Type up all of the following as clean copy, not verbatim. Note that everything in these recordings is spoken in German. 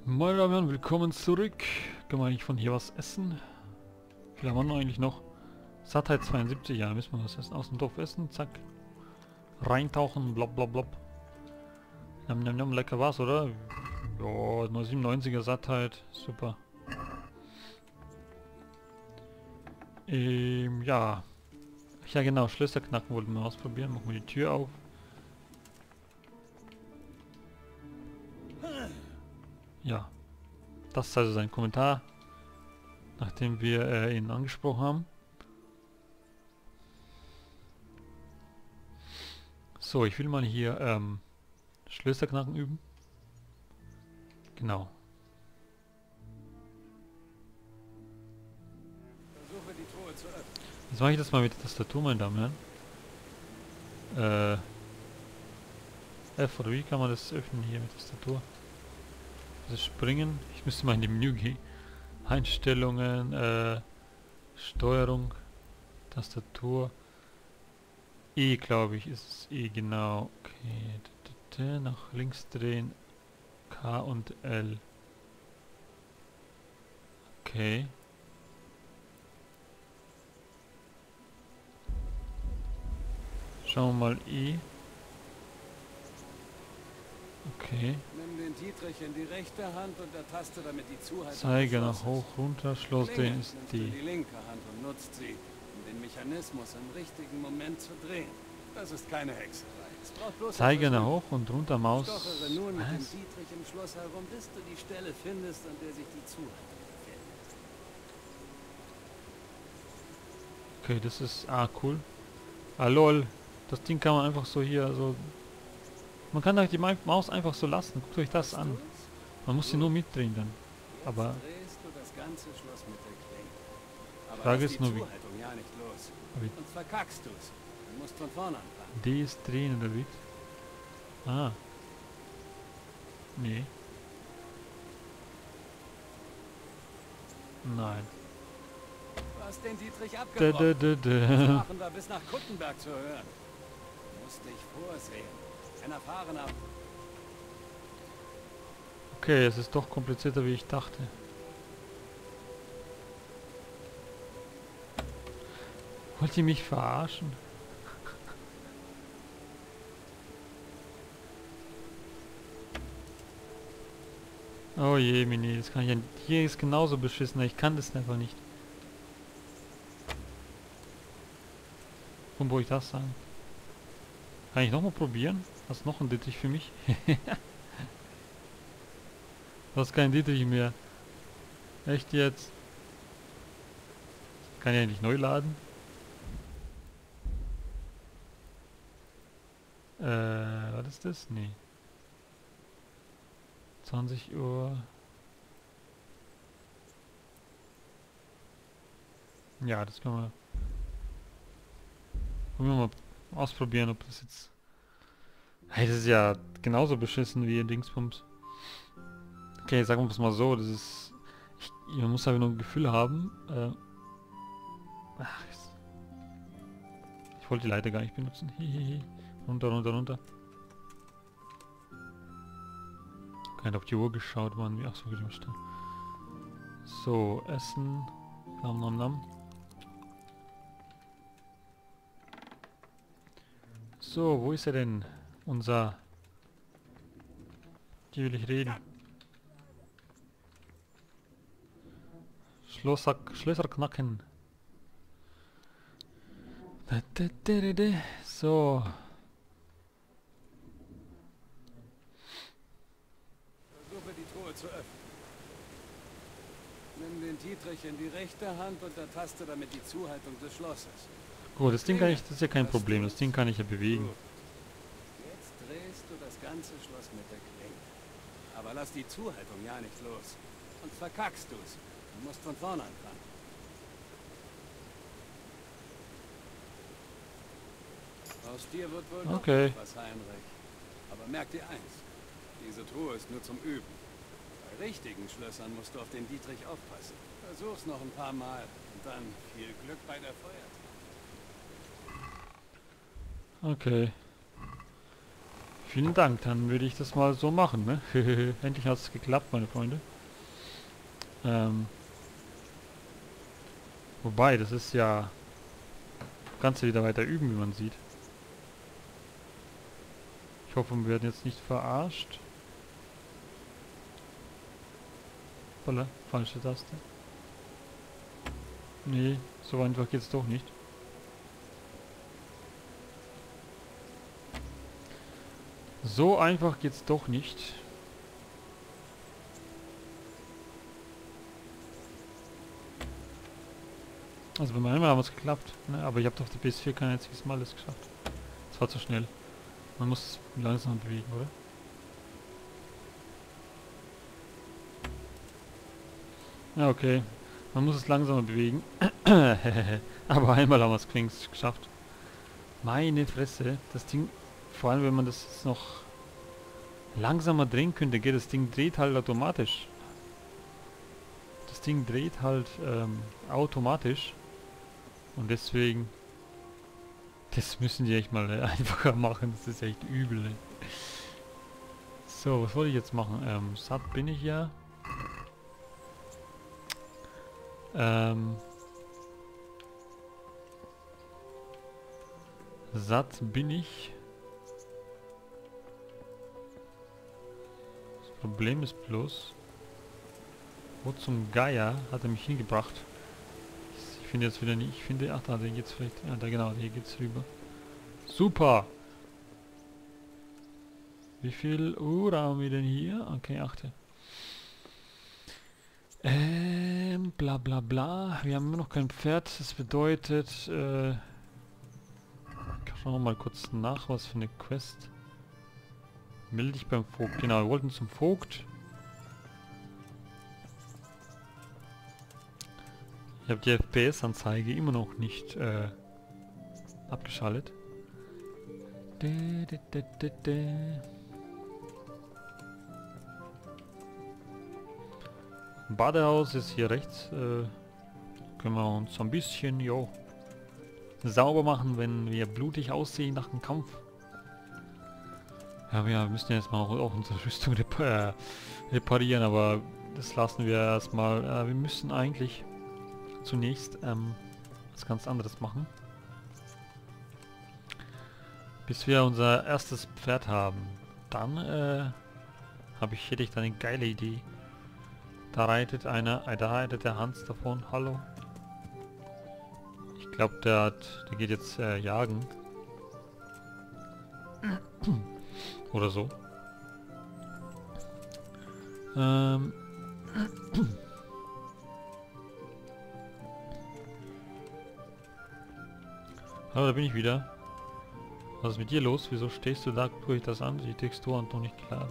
Meine Damen und Herren, willkommen zurück. Können wir eigentlich von hier was essen? Wie viel haben wir eigentlich noch? Sattheit 72, ja, müssen wir was essen. Aus dem Topf essen, zack. Reintauchen, blob, blob, blob. Nam, nam, nam, lecker war's, oder? Ja, nur 97er Sattheit, super. Ja. Ja genau, Schlösser knacken wollten wir ausprobieren. Machen wir die Tür auf. Ja. Das ist also sein Kommentar, nachdem wir ihn angesprochen haben. So, ich will mal hier Schlösser knacken üben. Genau. Versuche die Truhe zu öffnen. Jetzt mache ich das mal mit der Tastatur, meine Damen und Herren. F oder wie kann man das öffnen hier mit der Tastatur? Das ist springen. Ich müsste mal in die Menü gehen. Einstellungen, Steuerung, Tastatur. E, glaube ich, ist es E, genau. Okay. Nach links drehen. K und L. Okay. Schauen wir mal E. Okay. Nimm den Dietrich in die rechte Hand und ertaste damit die Zuhaltung. Zeiger nach hoch, runter, Schloss drehen ist nimmst du die. die linke Hand und nutzt sie, um den Mechanismus im richtigen Moment zu drehen. Das ist keine Hexerei. Es braucht bloß Zeiger etwas nach Übung. hoch und runter Maus. Stochere nun mit dem Was? Dietrich im Schloss herum, bis du die Stelle findest, an der sich die Zuhaltung befindet. Okay, das ist cool. Ah lol. Das Ding kann man einfach so hier so. Man kann halt die Maus einfach so lassen. Guckt euch das an. Du's? Man muss sie nur mitdrehen dann. Jetzt Aber drehst du das ganze Schloss mit der Klinge. Aber Frage lass ist die nur, wie Zuhaltung ja nicht los. wie Und verkackst du's. Du musst von vorne anfangen. D ist drehen oder wie? Ah. Nee. Nein. Du hast den Dietrich Da, abgebrochen. da, da, da. Sprachen war bis nach Kuttenberg zu hören. Du musst dich vorsehen. Ein erfahrener... Okay, es ist doch komplizierter, wie ich dachte. Wollt ihr mich verarschen? Oh je, Mini, das kann ich ja. Hier ist genauso beschissen, ich kann das einfach nicht. Warum wollte ich das sagen? Kann ich nochmal probieren? Hast du noch einen Dietrich für mich? Du hast keinen Dietrich mehr. Echt jetzt? Kann ich ja nicht neu laden? Was ist das? Nee. 20 Uhr. Ja, das können wir mal ausprobieren, ob das jetzt... Hey, das ist ja genauso beschissen wie Dingsbums. Okay, sagen wir es mal so, das ist... man muss aber nur ein Gefühl haben. Ich wollte die Leiter gar nicht benutzen. Hihihi. Runter, runter, runter. Keiner auf die Uhr geschaut, waren wir. Ach so, wieder stehen. So, Essen. Nam, nam, nam. So, wo ist er denn? Unser... Die will ich reden. Schlösser knacken. So. Versuche die Truhe zu öffnen. Nimm den Dietrich in die rechte Hand und ertaste damit die Zuhaltung des Schlosses. Gut, das Ding kann ich, das ist ja kein Problem. Das Ding kann ich ja bewegen. Gut. Jetzt drehst du das ganze Schloss mit der Klinge. Aber lass die Zuhaltung ja nicht los. Und verkackst du's. Du musst von vorne anfangen. Aus dir wird wohl noch Okay. was, Heinrich. Aber merk dir eins. Diese Truhe ist nur zum Üben. Bei richtigen Schlössern musst du auf den Dietrich aufpassen. Versuch's noch ein paar Mal. Und dann viel Glück bei der Feuertaufe. Okay. Vielen Dank, dann würde ich das mal so machen, ne? Endlich hat es geklappt, meine Freunde. Wobei, das ist ja... Kannst du wieder weiter üben, wie man sieht. Ich hoffe, wir werden jetzt nicht verarscht. Voila, falsche Taste. Nee, so einfach geht's doch nicht. So einfach geht's doch nicht. Also bei meinem haben es geklappt, ne? Aber ich habe auf der PS4 kein einziges Mal das geschafft. Das war zu schnell. Man muss es langsam bewegen, oder? Ja, okay. Man muss es langsamer bewegen. Aber einmal haben wir es geschafft. Meine Fresse. Das Ding, vor allem wenn man das jetzt noch langsamer drehen könnte, geht das Ding dreht halt automatisch. Das Ding dreht halt automatisch. Und deswegen... Das müssen die echt mal einfacher machen. Das ist echt übel. Ne? So, was wollte ich jetzt machen? Satt bin ich ja. Satt bin ich. Das Problem ist bloß, wo zum Geier hat er mich hingebracht? Ich finde jetzt wieder nicht. Ich finde, ach da, hier geht's vielleicht. Ja, da genau, hier geht's rüber. Super! Wie viel Uhr haben wir denn hier? Okay, 8. Bla bla bla. Wir haben immer noch kein Pferd. Das bedeutet, schauen wir mal kurz nach, was für eine Quest. Melde dich beim Vogt. Genau, wir wollten zum Vogt. Ich habe die FPS-Anzeige immer noch nicht abgeschaltet. Badehaus ist hier rechts. Können wir uns ein bisschen sauber machen, wenn wir blutig aussehen nach dem Kampf. Ja, wir müssen jetzt mal auch unsere Rüstung reparieren, aber das lassen wir erstmal. Wir müssen eigentlich zunächst was ganz anderes machen. Bis wir unser erstes Pferd haben. Dann hätte ich da eine geile Idee. Da reitet der Hans davon. Hallo. Ich glaube, der geht jetzt jagen. Oder so. Hallo, da bin ich wieder. Was ist mit dir los? Wieso stehst du da? Tue ich das an? Die Textur hat noch nicht geladen.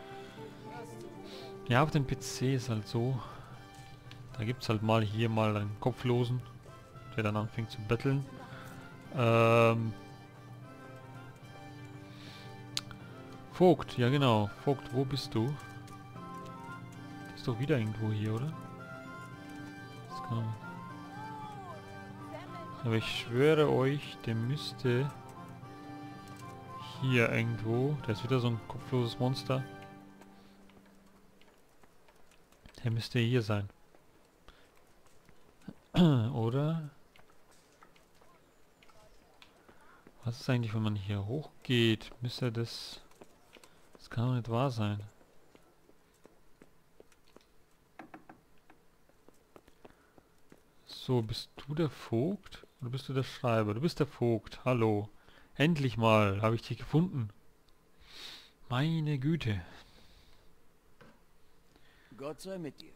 Ja, auf dem PC ist halt so. Da gibt es halt mal hier mal einen Kopflosen, der dann anfängt zu betteln. Vogt, ja genau. Vogt, wo bist du? Das ist doch wieder irgendwo hier, oder? Das kann... Aber ich schwöre euch, der müsste hier irgendwo... Da ist wieder so ein kopfloses Monster. Der müsste hier sein. Oder? Was ist eigentlich, wenn man hier hochgeht? Müsste das... Das kann doch nicht wahr sein. So, bist du der Vogt? Oder bist du der Schreiber? Du bist der Vogt. Hallo. Endlich mal habe ich dich gefunden. Meine Güte. Gott sei mit dir.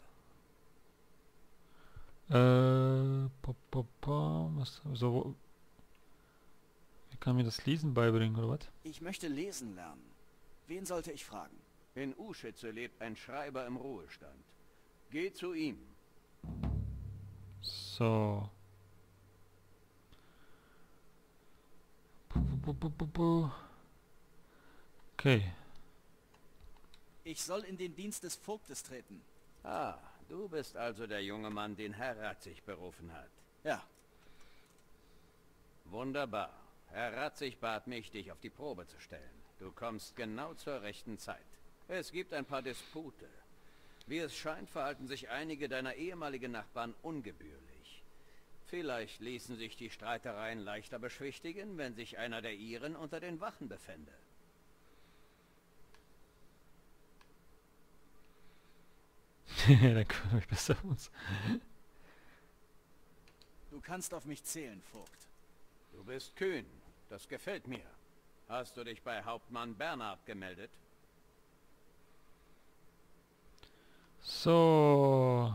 Was, so, wie kann mir das Lesen beibringen, oder was? Ich möchte lesen lernen. Wen sollte ich fragen? In Uschitze lebt ein Schreiber im Ruhestand. Geh zu ihm. So. Okay. Ich soll in den Dienst des Vogtes treten. Ah, du bist also der junge Mann, den Herr Ratzig berufen hat. Ja, Wunderbar. Herr Ratzig bat mich, dich auf die Probe zu stellen. Du kommst genau zur rechten Zeit. Es gibt ein paar Dispute. Wie es scheint, verhalten sich einige deiner ehemaligen Nachbarn ungebührlich. Vielleicht ließen sich die Streitereien leichter beschwichtigen, wenn sich einer der ihren unter den Wachen befände. Da können wir besser uns. Du kannst auf mich zählen, Vogt. Du bist kühn. Das gefällt mir. Hast du dich bei Hauptmann Bernhard gemeldet? So.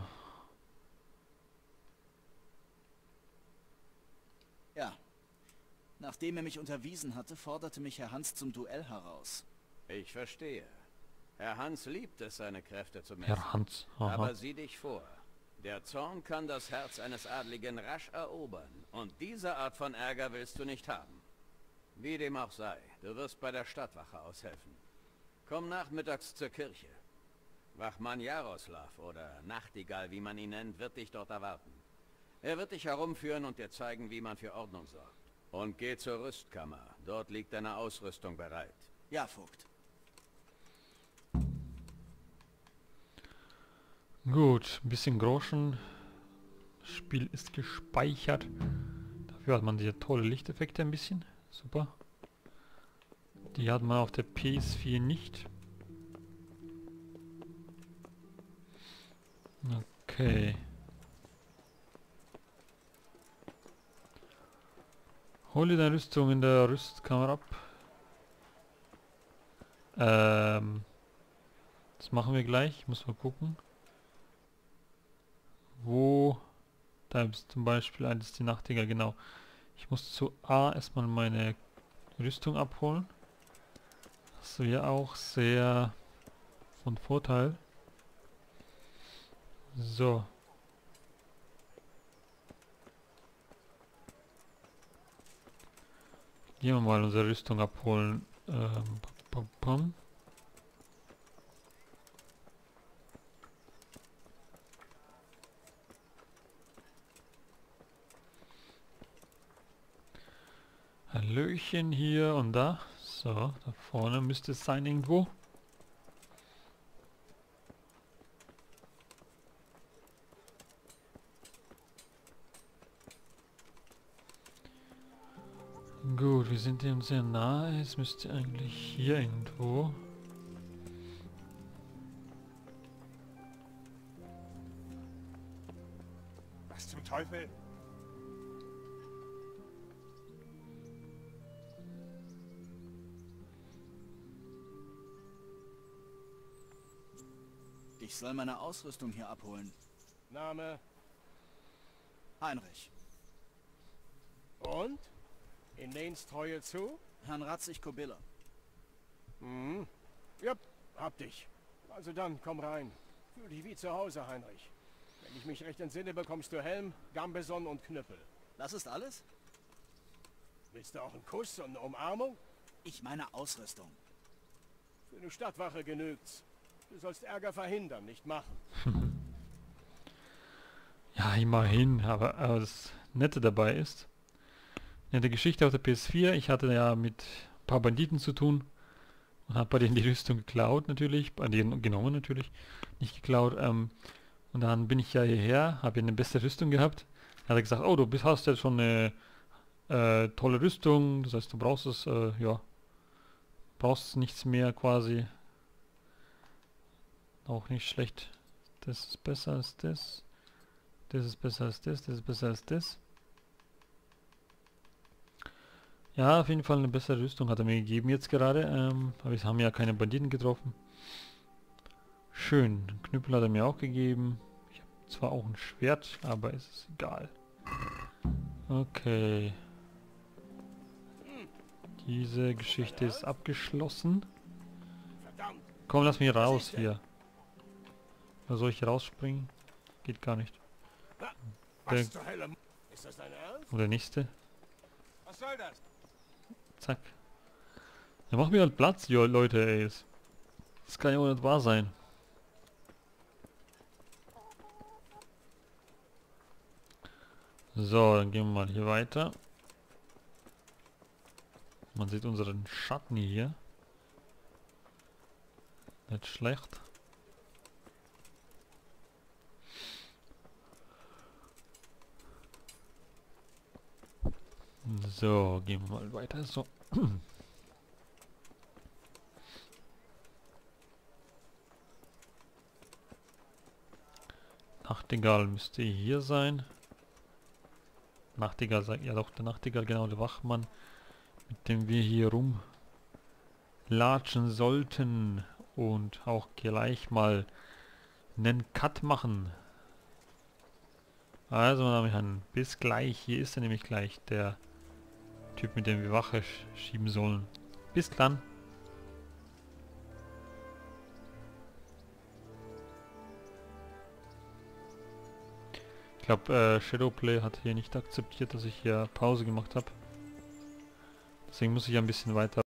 Ja. Nachdem er mich unterwiesen hatte, forderte mich Herr Hans zum Duell heraus. Ich verstehe. Herr Hans liebt es, seine Kräfte zu messen. Herr Hans. Aha. Aber sieh dich vor. Der Zorn kann das Herz eines Adligen rasch erobern. Und diese Art von Ärger willst du nicht haben. Wie dem auch sei, du wirst bei der Stadtwache aushelfen. Komm nachmittags zur Kirche. Wachmann Jaroslav oder Nachtigall, wie man ihn nennt, wird dich dort erwarten. Er wird dich herumführen und dir zeigen, wie man für Ordnung sorgt. Und geh zur Rüstkammer. Dort liegt deine Ausrüstung bereit. Ja, Vogt. Gut, ein bisschen Groschen. Das Spiel ist gespeichert. Dafür hat man diese tolle Lichteffekte ein bisschen. Super. Die hat man auf der PS4 nicht. Okay. Hole deine Rüstung in der Rüstkammer ab. Das machen wir gleich. Ich muss mal gucken. Wo? Da ist zum Beispiel eines die Nachtigall, genau. Ich muss zu A erstmal meine Rüstung abholen. Das wäre auch sehr von Vorteil. So. Gehen wir mal unsere Rüstung abholen. Pam, pam. Hallöchen hier und da. So, da vorne müsste es sein irgendwo. Gut, wir sind dem sehr nahe. Es müsste eigentlich hier irgendwo. Was zum Teufel? Ich soll meine Ausrüstung hier abholen. Name Heinrich. und? In Lanes Treue zu? Herrn Ratzig-Kobiller. Mhm. Ja, hab dich. Also dann, komm rein. Fühl dich wie zu Hause, Heinrich. Wenn ich mich recht entsinne, bekommst du Helm, Gambeson und Knüppel. Das ist alles? Willst du auch einen Kuss und eine Umarmung? Ich meine Ausrüstung. Für eine Stadtwache genügt's. Du sollst Ärger verhindern, nicht machen. Ja, immerhin, aber das Nette dabei ist, nette Geschichte auf der PS4, ich hatte ja mit ein paar Banditen zu tun und habe bei denen die Rüstung geklaut natürlich, bei denen genommen natürlich, nicht geklaut, und dann bin ich ja hierher, habe ja eine beste Rüstung gehabt, dann hat er gesagt, oh, hast ja schon eine tolle Rüstung, das heißt, du brauchst es, ja, brauchst nichts mehr quasi, auch nicht schlecht, das ist besser als das. Das ist besser als das, das ist besser als das. Ja, auf jeden Fall eine bessere Rüstung hat er mir gegeben jetzt gerade. Aber wir haben ja keine Banditen getroffen. Schön, einen Knüppel hat er mir auch gegeben. Ich habe zwar auch ein Schwert, aber es ist egal. Okay. Diese Geschichte ist abgeschlossen. Verdammt! Komm, lass mich raus hier. Oder soll ich rausspringen? Geht gar nicht. Was zur Hölle? Ist das dein Ernst? Und der nächste. Was soll das? Zack. Ja, mach mir halt Platz, jo, Leute, ey. Das kann ja wohl nicht wahr sein. So, dann gehen wir mal hier weiter. Man sieht unseren Schatten hier. Nicht schlecht. So, gehen wir mal weiter. So. Nachtigall müsste hier sein. Nachtigall sagt ja doch, der Nachtigall, genau, der Wachmann, mit dem wir hier rumlatschen sollten und auch gleich mal einen Cut machen. Also, meine Damen und Herren, bis gleich. Hier ist er nämlich gleich, der Typ, mit dem wir Wache schieben sollen. Bis dann. Ich glaube, Shadowplay hat hier nicht akzeptiert, dass ich hier Pause gemacht habe. Deswegen muss ich ein bisschen weiter